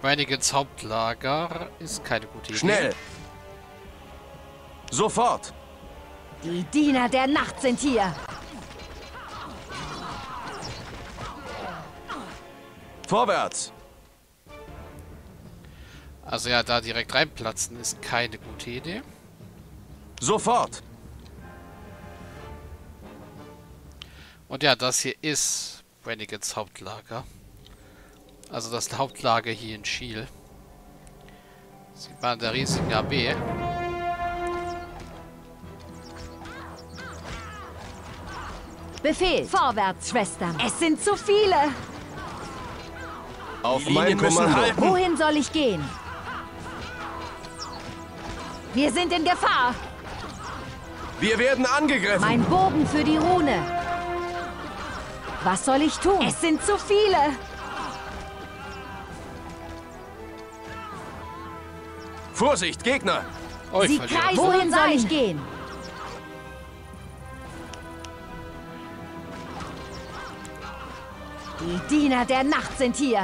Branigans Hauptlager ist keine gute Idee. Schnell! Sofort! Die Diener der Nacht sind hier. Vorwärts! Also ja, da direkt reinplatzen ist keine gute Idee. Sofort! Und ja, das hier ist Branigans Hauptlager. Also das Hauptlager hier in Schiel. Sieht man an der riesigen Armee. Befehl. Vorwärts, Schwestern. Es sind zu viele. Auf Die mein Linien müssen Kommando! halten. Wohin soll ich gehen? Wir sind in Gefahr. Wir werden angegriffen! Mein Bogen für die Rune. Was soll ich tun? Es sind zu viele. Vorsicht, Gegner! Oh, ich Sie verliere. kreisen. Wohin soll ich gehen? Die Diener der Nacht sind hier.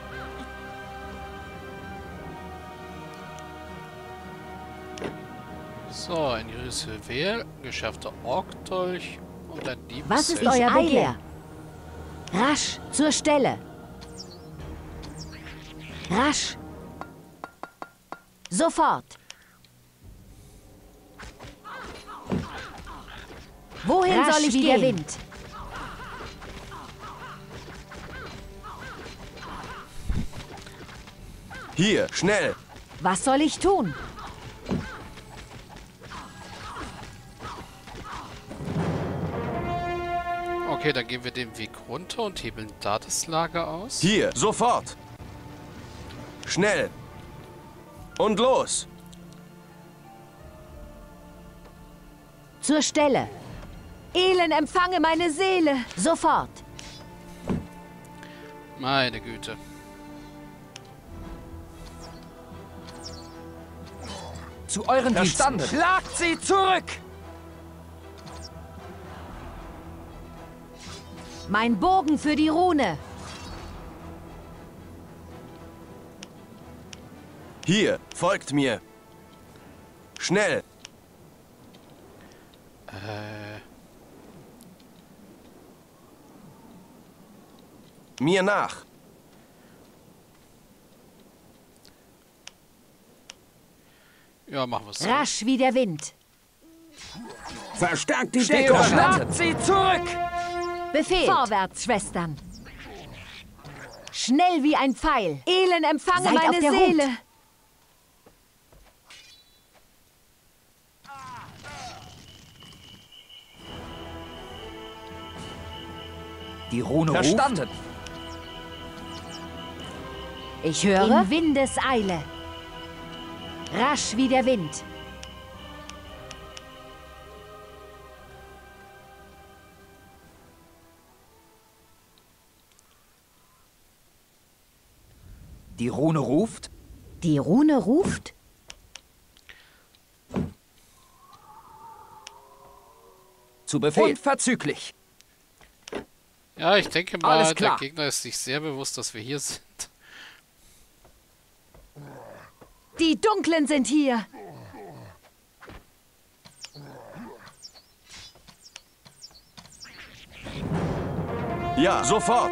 So, ein Juweel, geschärfter Orkdolch und ein Diebesel. Was ist euer Begehr? Rasch zur Stelle. Rasch. Sofort. Wohin soll ich gehen? Der Wind. Hier, schnell! Was soll ich tun? Okay, dann gehen wir den Weg runter und hebeln da das Lager aus. Hier, sofort! Schnell! Und los! Zur Stelle. Elend, empfange meine Seele. Sofort. Meine Güte. Zu euren Diensten. Schlagt sie zurück! Mein Bogen für die Rune. Hier, folgt mir! Schnell! Mir nach! Ja, machen wir es so. Rasch wie der Wind. Verstärkt die Deckung! Schlagt sie zurück! Befehl. Vorwärts, Schwestern. Schnell wie ein Pfeil. Elend, empfange Seid meine auf der Seele. Hut. Die Rune Verstanden! Ich höre. In Windeseile. Rasch wie der Wind. Die Rune ruft. Die Rune ruft? Zu Befehl. Unverzüglich. Ja, ich denke mal, Alles der klar. Gegner ist sich sehr bewusst, dass wir hier sind. Die Dunklen sind hier. Ja, sofort!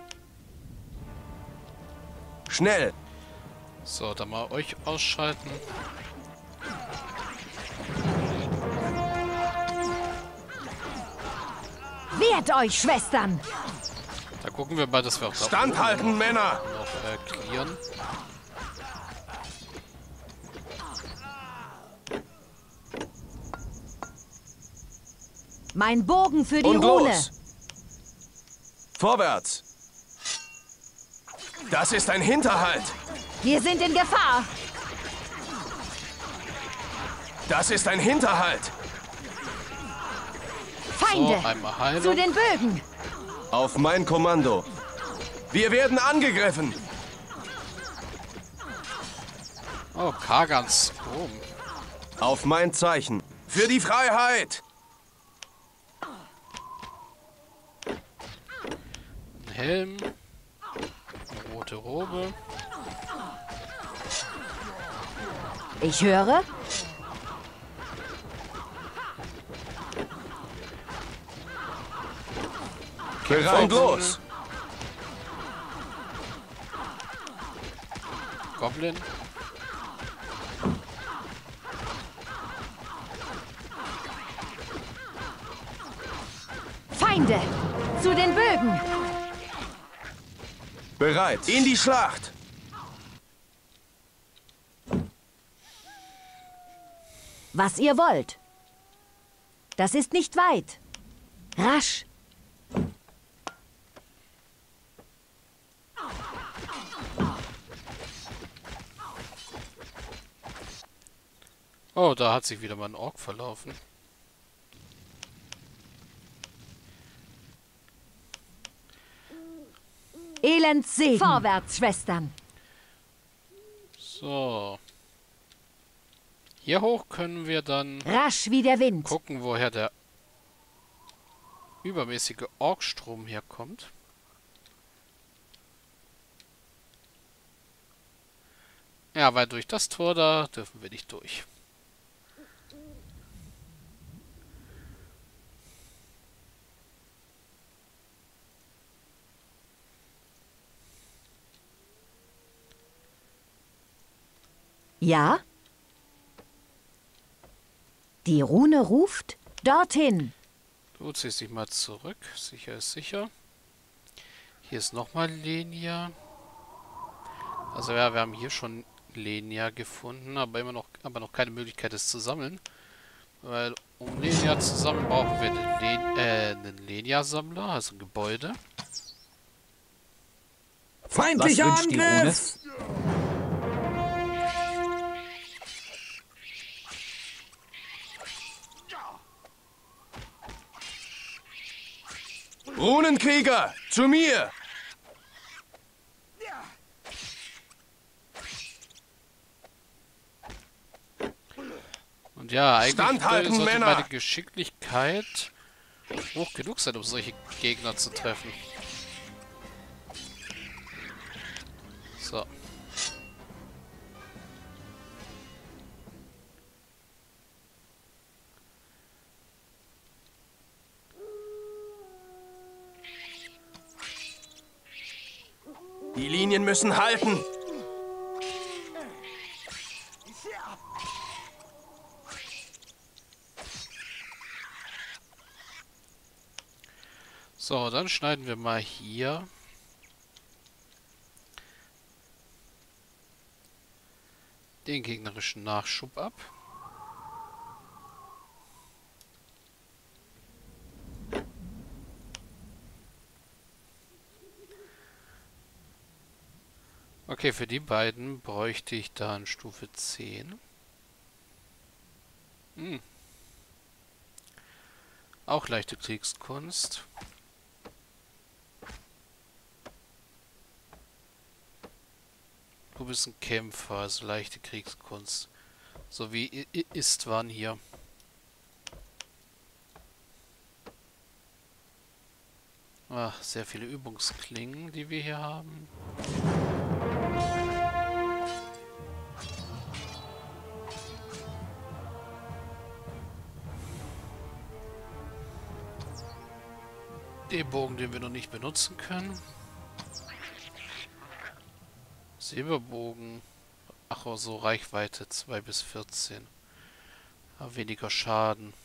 Schnell! So, dann mal euch ausschalten. Wehrt euch, Schwestern. Da gucken wir mal, dass wir auch da Standhalten, Männer! noch clearen. Mein Bogen für die Und Rune. los! Vorwärts! Das ist ein Hinterhalt! Wir sind in Gefahr. Das ist ein Hinterhalt! Feinde. So, einmal Heilung. Zu den Bögen. Auf mein Kommando! Wir werden angegriffen! Oh, Kagans Strom. Auf mein Zeichen! Für die Freiheit! Ein Helm. Eine rote Robe. Ich höre. Bereit, los! Goblin. Feinde! Zu den Bögen! Bereit, in die Schlacht! Was ihr wollt. Das ist nicht weit. Rasch! Oh, da hat sich wieder mal ein Ork verlaufen. Elendssegen! Vorwärts, Schwestern! So. Hier hoch können wir dann Rasch wie der Wind! gucken, woher der übermäßige Orkstrom herkommt. Ja, weil durch das Tor da dürfen wir nicht durch. Ja? Die Rune ruft? Dorthin! Du ziehst dich mal zurück. Sicher ist sicher. Hier ist nochmal Lenia. Also ja, wir haben hier schon Lenia gefunden, aber noch keine Möglichkeit, es zu sammeln. Weil um Lenia zu sammeln, brauchen wir einen Lenia-Sammler, also ein Gebäude. Feindlicher Angriff! Runenkrieger, zu mir! Und ja, eigentlich Standhalten, sollte Männer! meine Geschicklichkeit hoch genug sein, um solche Gegner zu treffen. So. Die Linien müssen halten! So, dann schneiden wir mal hier den gegnerischen Nachschub ab. Okay, für die beiden bräuchte ich dann Stufe 10. Auch leichte Kriegskunst. Du bist ein Kämpfer, also leichte Kriegskunst. So wie Istvan hier. Ach, sehr viele Übungsklingen, die wir hier haben. Den Bogen, den wir noch nicht benutzen können. Silberbogen. Ach, so Reichweite 2 bis 14. Aber weniger Schaden.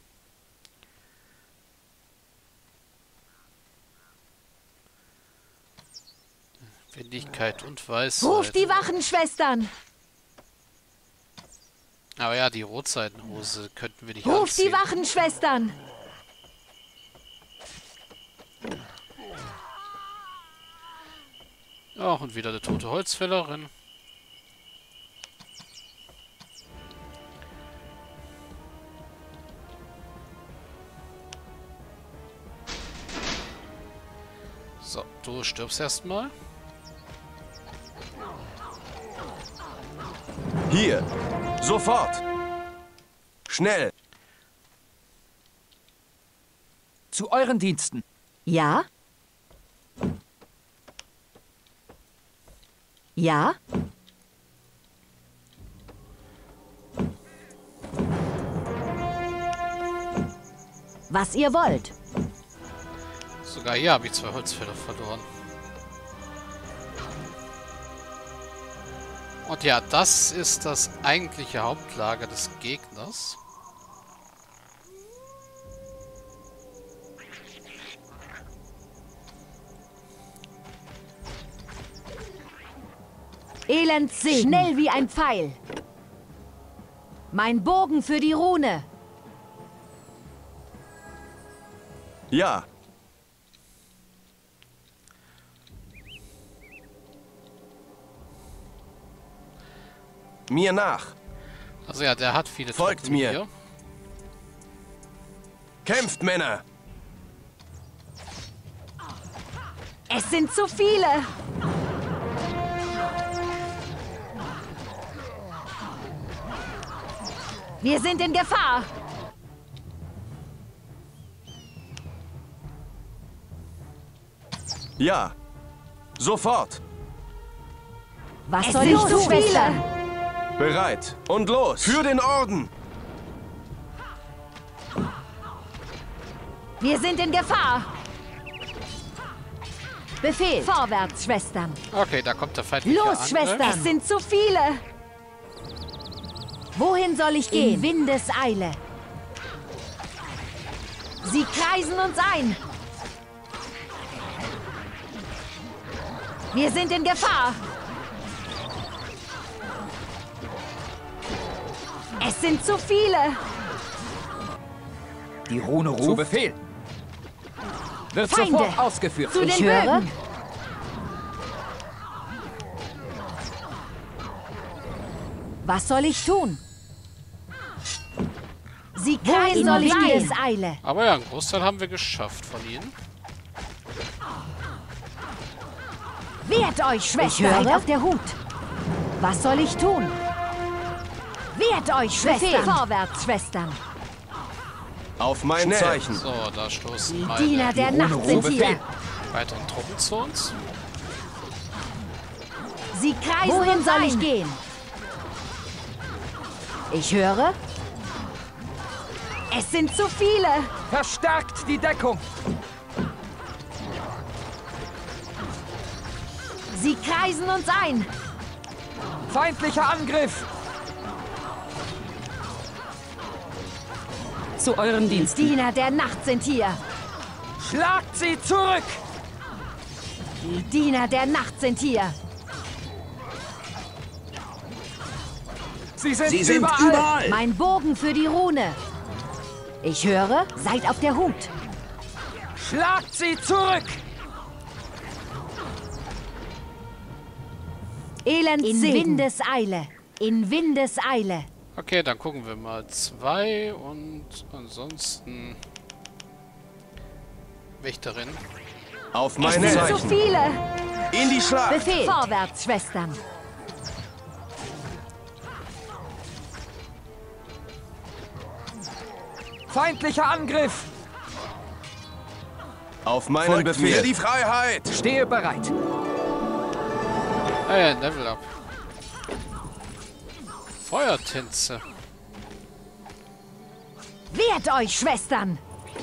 Wendigkeit und Weisheit. Ruft die Wachen, Schwestern! Aber ja, die Rotseitenhose könnten wir nicht Ruft anziehen. die Wachen, Schwestern! Ja, und wieder eine tote Holzfällerin. So, du stirbst erstmal. Hier! Sofort! Schnell! Zu euren Diensten. Ja? Ja? Was ihr wollt. Sogar hier habe ich 2 Holzfäller verloren. Und ja, das ist das eigentliche Hauptlager des Gegners. Elendssegen. Schnell wie ein Pfeil. Mein Bogen für die Rune. Ja. Mir nach. Also ja, der hat viele Folgt Truppen mir. hier. Kämpft, Männer. Es sind zu viele. Wir sind in Gefahr. Ja. Sofort. Was soll ich tun, Schwestern? Bereit. Und los. Für den Orden. Wir sind in Gefahr. Befehl. Vorwärts, Schwestern. Okay, da kommt der feindliche Los, Angriff. Schwestern. Es sind zu viele. Wohin soll ich gehen? In Windeseile. Sie kreisen uns ein. Wir sind in Gefahr. Es sind zu viele. Die Rune ruft. Zu Befehl. Wird Feinde. sofort ausgeführt. Zu den Bögen. Was soll ich tun? Sie kreisen soll ich Windeseile. Aber ja, einen Großteil haben wir geschafft von ihnen. Wehrt euch, Schwestern. Seid auf der Hut. Was soll ich tun? Wehrt euch, Schwestern. Vorwärts, Schwestern. Auf mein Zeichen. So, da stoßen Die meine Diener der Nacht sind hier. weiteren Truppen zu uns. Sie kreisen. Wohin soll ich gehen? Ich höre. Es sind zu viele. Verstärkt die Deckung. Sie kreisen uns ein. Feindlicher Angriff. Zu euren Diensten. Diener der Nacht sind hier. Schlagt sie zurück. Die Diener der Nacht sind hier. Sie sind überall. Mein Bogen für die Rune. Ich höre, seid auf der Hut. Schlagt sie zurück. Elend in Windeseile. In Windeseile. Okay, dann gucken wir mal. 2 und ansonsten Wächterin. Auf Es mein sind zu Zeichen. viele. In die Schlacht. Befehl. Vorwärts, Schwestern. Feindlicher Angriff. Auf meinen Befehl. Für die Freiheit. Stehe bereit. Level up. Feuertänze. Wehrt euch, Schwestern.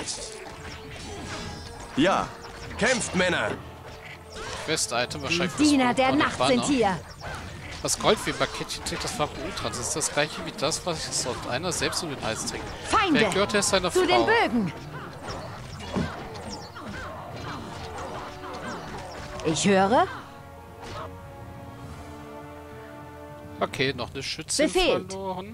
Ja. Kämpft, Männer. Quest-Item Die wahrscheinlich. fürs Diener der Banner. Nacht sind hier. Das Goldweber-Kettchen trägt das Wappen Ultrans. Das ist das gleiche wie das, was dort einer selbst um den Hals trägt. Feinde. Wer gehört es seiner Zu den Frau? Bögen. Ich höre. Okay, noch eine Schützin Befehlt. verloren.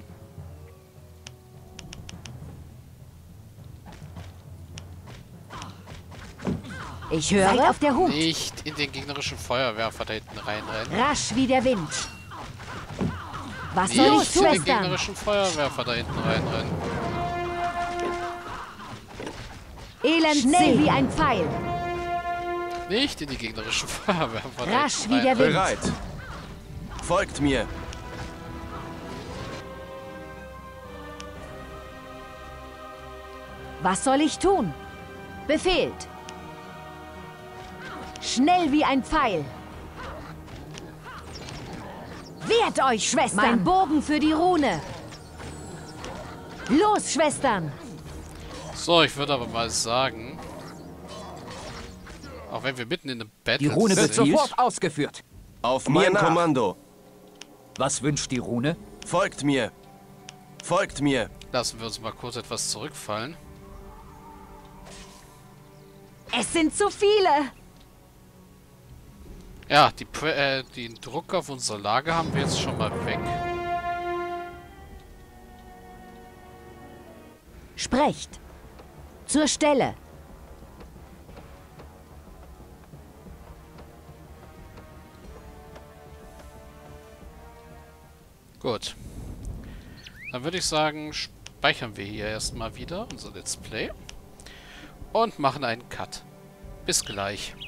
Ich höre. Seid auf der Hut. Nicht in den gegnerischen Feuerwerfer da hinten reinrennen. Rasch wie der Wind. Was Nicht soll ich in den tun, Schwestern? gegnerischen Feuerwerfer da hinten reinrennen. Elend schnell wie ein Pfeil. Nicht in die gegnerischen Feuerwerfer da Rasch hinten wie der reinrennen. Wind. Bereit. Folgt mir. Was soll ich tun? Befehlt. Schnell wie ein Pfeil. Wehrt euch, Schwestern. Mein Bogen für die Rune. Los, Schwestern. So, ich würde aber mal sagen, auch wenn wir mitten in einem Battle Die Rune wird sind, sofort ausgeführt. Auf Mir mein nach. Kommando. Was wünscht die Rune? Folgt mir. Folgt mir. lassen wir uns mal kurz etwas zurückfallen. Es sind zu viele. Ja, den Druck auf unser Lager haben wir jetzt schon mal weg. Sprecht. Zur Stelle. Gut. Dann würde ich sagen, speichern wir hier erstmal wieder unser Let's Play und machen einen Cut. Bis gleich.